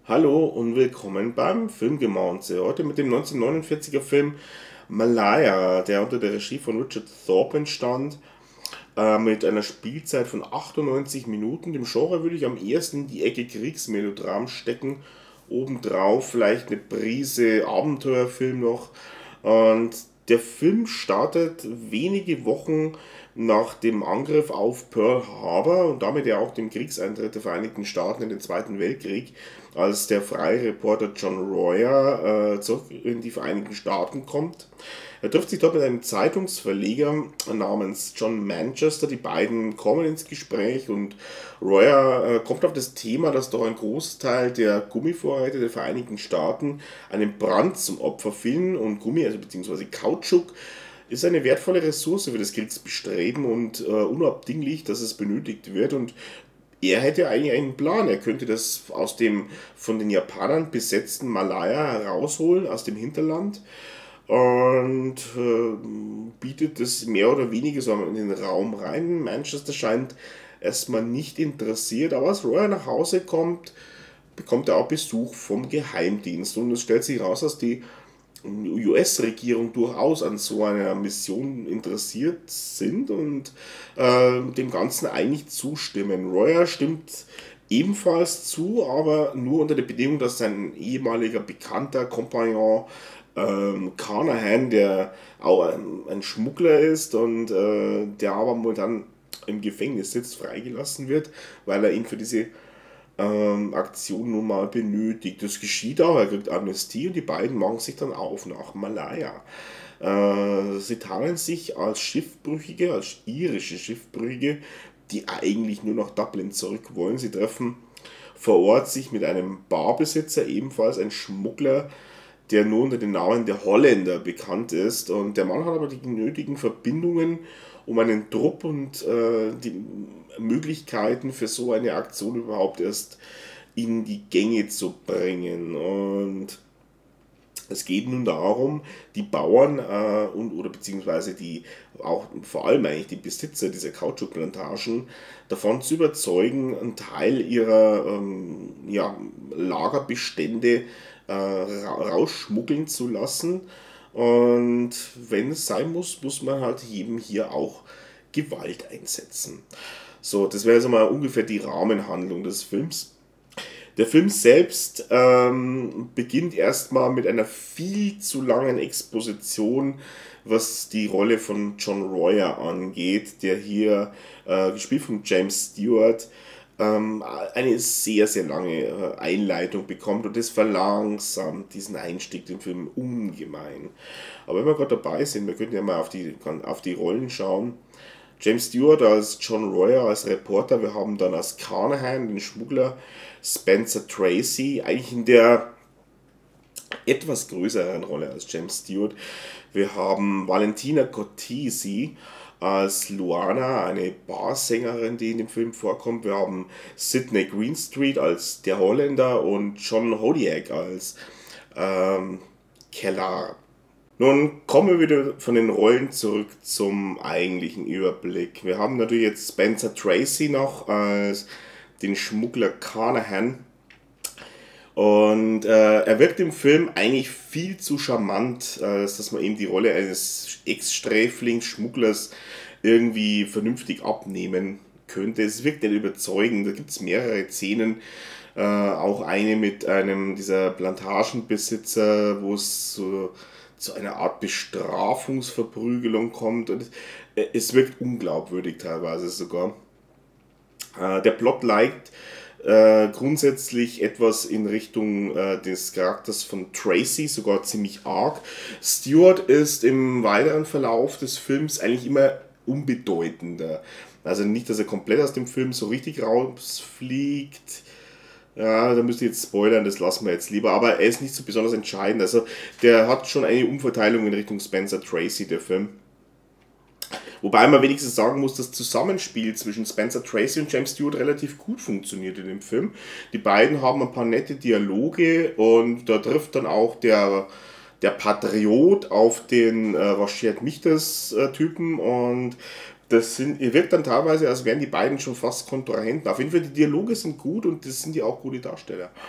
Hallo und willkommen beim Filmgemaunze. Heute mit dem 1949er Film Malaya, der unter der Regie von Richard Thorpe entstand, mit einer Spielzeit von 98 Minuten. Dem Genre würde ich am ehesten die Ecke Kriegsmelodram stecken. Obendrauf vielleicht eine Prise Abenteuerfilm noch. Und der Film startet wenige Wochen nach dem Angriff auf Pearl Harbor und damit ja auch dem Kriegseintritt der Vereinigten Staaten in den Zweiten Weltkrieg, als der freie Reporter John Royer zurück in die Vereinigten Staaten kommt. Er trifft sich dort mit einem Zeitungsverleger namens John Manchester. Die beiden kommen ins Gespräch und Royer kommt auf das Thema, dass doch ein Großteil der Gummivorräte der Vereinigten Staaten einem Brand zum Opfer fielen und Gummi, also beziehungsweise Kautschuk, ist eine wertvolle Ressource für das Kriegsbestreben und unabdinglich, dass es benötigt wird. Und er hätte eigentlich einen Plan. Er könnte das aus dem von den Japanern besetzten Malaya herausholen, aus dem Hinterland, und bietet das mehr oder weniger so in den Raum rein. Manchester scheint erstmal nicht interessiert, aber als Roy nach Hause kommt, bekommt er auch Besuch vom Geheimdienst. Und es stellt sich heraus, dass die US-Regierung durchaus an so einer Mission interessiert sind und dem Ganzen eigentlich zustimmen. Royer stimmt ebenfalls zu, aber nur unter der Bedingung, dass sein ehemaliger bekannter Kompagnon Carnahan, der auch ein Schmuggler ist und der aber momentan im Gefängnis sitzt, freigelassen wird, weil er ihn für diese Aktion nun mal benötigt. Das geschieht auch, er kriegt Amnestie und die beiden machen sich dann auf nach Malaya. Sie tarnen sich als Schiffbrüchige, als irische Schiffbrüchige, die eigentlich nur nach Dublin zurück wollen. Sie treffen vor Ort sich mit einem Barbesitzer, ebenfalls ein Schmuggler, der nur unter dem Namen der Holländer bekannt ist. Und der Mann hat aber die nötigen Verbindungen, um einen Trupp und die Möglichkeiten für so eine Aktion überhaupt erst in die Gänge zu bringen. Und es geht nun darum, die Bauern oder beziehungsweise die auch vor allem eigentlich die Besitzer dieser Kautschukplantagen davon zu überzeugen, einen Teil ihrer Lagerbestände rausschmuggeln zu lassen. Und wenn es sein muss, muss man halt eben hier auch Gewalt einsetzen. So, das wäre also mal ungefähr die Rahmenhandlung des Films. Der Film selbst beginnt erstmal mit einer viel zu langen Exposition, was die Rolle von John Royer angeht, der hier, gespielt von James Stewart, eine sehr, sehr lange Einleitung bekommt und das verlangsamt diesen Einstieg den Film ungemein. Aber wenn wir gerade dabei sind, wir könnten ja mal auf die Rollen schauen. James Stewart als John Royer, als Reporter, wir haben dann als Carnahan, den Schmuggler, Spencer Tracy, eigentlich in der etwas größeren Rolle als James Stewart. Wir haben Valentina Cortese als Luana, eine Barsängerin, die in dem Film vorkommt. Wir haben Sidney Greenstreet als der Holländer und John Hodiak als Kellar. Nun kommen wir wieder von den Rollen zurück zum eigentlichen Überblick. Wir haben natürlich jetzt Spencer Tracy noch als den Schmuggler Carnahan. Und er wirkt im Film eigentlich viel zu charmant, dass man ihm die Rolle eines Ex-Sträflings, Schmugglers irgendwie vernünftig abnehmen könnte. Es wirkt nicht überzeugend, da gibt es mehrere Szenen, auch eine mit einem dieser Plantagenbesitzer, wo es so zu einer Art Bestrafungsverprügelung kommt. Und es wirkt unglaubwürdig teilweise sogar. Der Plot neigt grundsätzlich etwas in Richtung des Charakters von Tracy, sogar ziemlich arg. Stewart ist im weiteren Verlauf des Films eigentlich immer unbedeutender. Also nicht, dass er komplett aus dem Film so richtig rausfliegt. Ja, da müsste ich jetzt spoilern, das lassen wir jetzt lieber. Aber er ist nicht so besonders entscheidend. Also der hat schon eine Umverteilung in Richtung Spencer Tracy, der Film. Wobei man wenigstens sagen muss, das Zusammenspiel zwischen Spencer Tracy und James Stewart relativ gut funktioniert in dem Film. Die beiden haben ein paar nette Dialoge und da trifft dann auch der Patriot auf den Rashid Michtas Typen und wirkt dann teilweise, als wären die beiden schon fast Kontrahenten. Auf jeden Fall, die Dialoge sind gut und das sind ja auch gute Darsteller.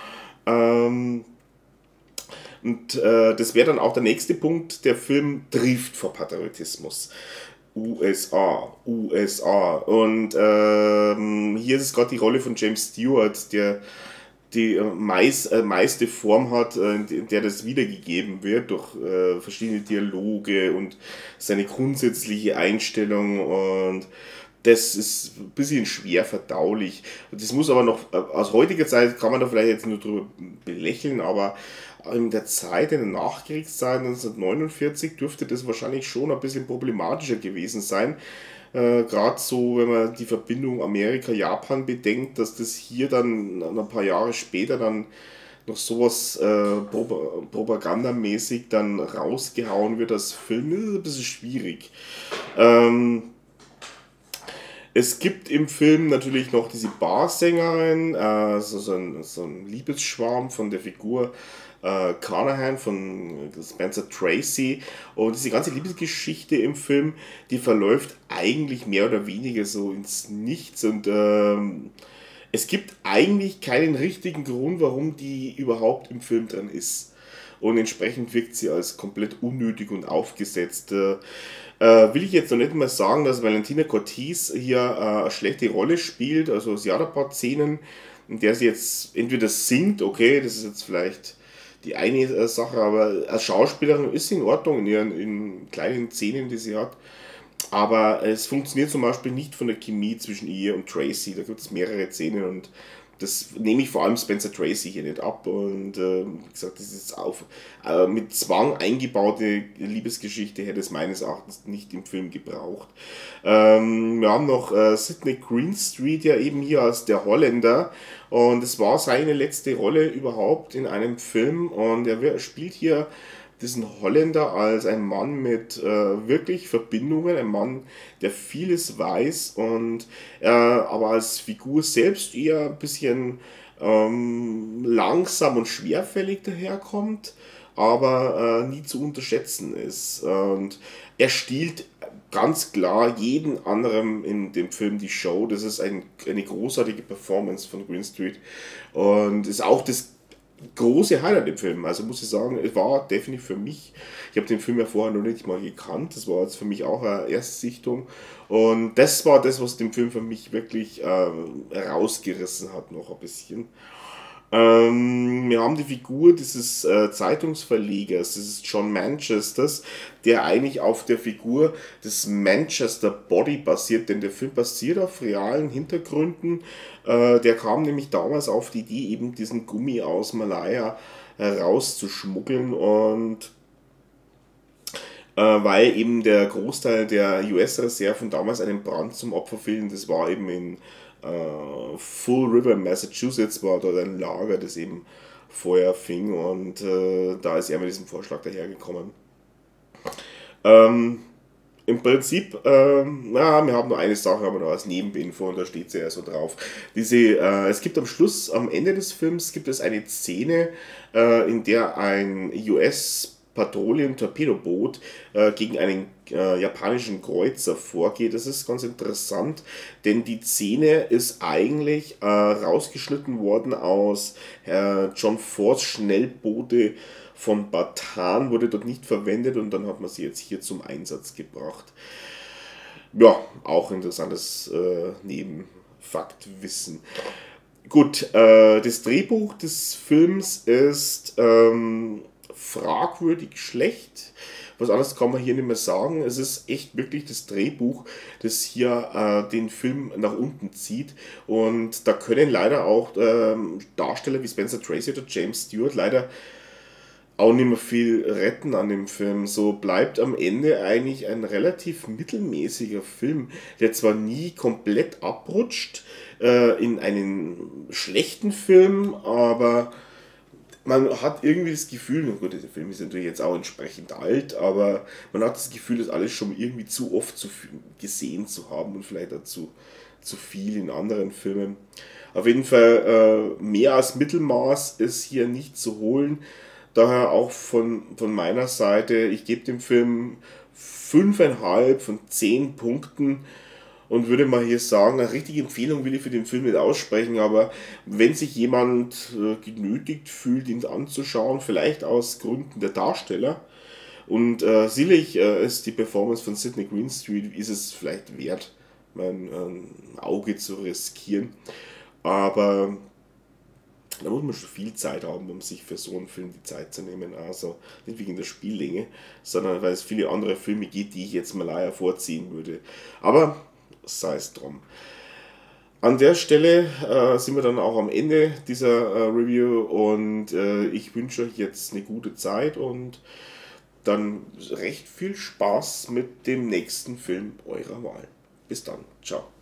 Ähm, das wäre dann auch der nächste Punkt, der Film trifft vor Patriotismus. USA, USA. Und hier ist es gerade die Rolle von James Stewart, der die meiste Form hat, in der das wiedergegeben wird, durch verschiedene Dialoge und seine grundsätzliche Einstellung, und das ist ein bisschen schwer verdaulich. Und das muss aber noch, aus heutiger Zeit kann man da vielleicht jetzt nur drüber belächeln, aber in der Zeit, in der Nachkriegszeit 1949, dürfte das wahrscheinlich schon ein bisschen problematischer gewesen sein. Gerade so, wenn man die Verbindung Amerika-Japan bedenkt, dass das hier dann ein paar Jahre später dann noch sowas propagandamäßig dann rausgehauen wird als Film, das ist ein bisschen schwierig. Ähm, Es gibt im Film natürlich noch diese Barsängerin, so ein Liebesschwarm von der Figur Carnahan von Spencer Tracy, und diese ganze Liebesgeschichte im Film, die verläuft eigentlich mehr oder weniger so ins Nichts, und es gibt eigentlich keinen richtigen Grund, warum die überhaupt im Film drin ist. Und entsprechend wirkt sie als komplett unnötig und aufgesetzt. Will ich jetzt noch nicht mal sagen, dass Valentina Cortez hier eine schlechte Rolle spielt. Also sie hat ein paar Szenen, in der sie jetzt entweder singt, okay, das ist jetzt vielleicht die eine Sache, aber als Schauspielerin ist sie in Ordnung in ihren in kleinen Szenen, die sie hat. Aber es funktioniert zum Beispiel nicht von der Chemie zwischen ihr und Tracy. Da gibt es mehrere Szenen, und das nehme ich vor allem Spencer Tracy hier nicht ab. Und wie gesagt, das ist mit Zwang eingebaute Liebesgeschichte, hätte es meines Erachtens nicht im Film gebraucht. Wir haben noch Sidney Greenstreet ja eben hier als der Holländer. Und es war seine letzte Rolle überhaupt in einem Film. Und er spielt hier diesen Holländer als ein Mann mit wirklich Verbindungen, ein Mann, der vieles weiß, und aber als Figur selbst eher ein bisschen langsam und schwerfällig daherkommt, aber nie zu unterschätzen ist. Und er stiehlt ganz klar jeden anderen in dem Film die Show. Das ist eine großartige Performance von Greenstreet und ist auch das große Highlight im Film. Also muss ich sagen, es war definitiv für mich, ich habe den Film ja vorher noch nicht mal gekannt, das war jetzt für mich auch eine Erstsichtung, und das war das, was den Film für mich wirklich rausgerissen hat noch ein bisschen. Wir haben die Figur dieses Zeitungsverlegers, das ist John Manchesters, der eigentlich auf der Figur des Manchester Body basiert, denn der Film basiert auf realen Hintergründen. Der kam nämlich damals auf die Idee, eben diesen Gummi aus Malaya rauszuschmuggeln, und weil eben der Großteil der US-Reserven damals einem Brand zum Opfer fielen. Das war eben in Fall River, Massachusetts, war dort ein Lager, das eben Feuer fing, und da ist er mit diesem Vorschlag dahergekommen. Ähm, Im Prinzip, ja, wir haben nur eine Sache, aber nur als Nebeninfo, und da steht sie ja so drauf. Es gibt am Schluss, am Ende des Films, gibt es eine Szene, in der ein US-Patrouillen-Torpedoboot gegen einen japanischen Kreuzer vorgeht. Das ist ganz interessant, denn die Szene ist eigentlich rausgeschnitten worden aus John Fords Schnellboote von Bataan, wurde dort nicht verwendet, und dann hat man sie jetzt hier zum Einsatz gebracht. Ja, auch interessantes Nebenfaktwissen. Gut, das Drehbuch des Films ist fragwürdig schlecht. Was anderes kann man hier nicht mehr sagen. Es ist echt wirklich das Drehbuch, das hier den Film nach unten zieht. Und da können leider auch Darsteller wie Spencer Tracy oder James Stewart leider auch nicht mehr viel retten an dem Film. So bleibt am Ende eigentlich ein relativ mittelmäßiger Film, der zwar nie komplett abrutscht in einen schlechten Film, aber man hat irgendwie das Gefühl, na gut, der Film ist natürlich jetzt auch entsprechend alt, aber man hat das Gefühl, das alles schon irgendwie zu oft gesehen zu haben, und vielleicht dazu zu viel in anderen Filmen. Auf jeden Fall mehr als Mittelmaß ist hier nicht zu holen. Daher auch von meiner Seite, ich gebe dem Film 5,5 von 10 Punkten. und würde mal hier sagen, eine richtige Empfehlung will ich für den Film nicht aussprechen, aber wenn sich jemand genötigt fühlt, ihn anzuschauen, vielleicht aus Gründen der Darsteller, und sicherlich ist die Performance von Sydney Greenstreet, ist es vielleicht wert, mein Auge zu riskieren, aber da muss man schon viel Zeit haben, um sich für so einen Film die Zeit zu nehmen. Also nicht wegen der Spiellänge, sondern weil es viele andere Filme gibt, die ich jetzt Malaya vorziehen würde. Aber sei es drum. An der Stelle sind wir dann auch am Ende dieser Review und ich wünsche euch jetzt eine gute Zeit und dann recht viel Spaß mit dem nächsten Film eurer Wahl. Bis dann. Ciao.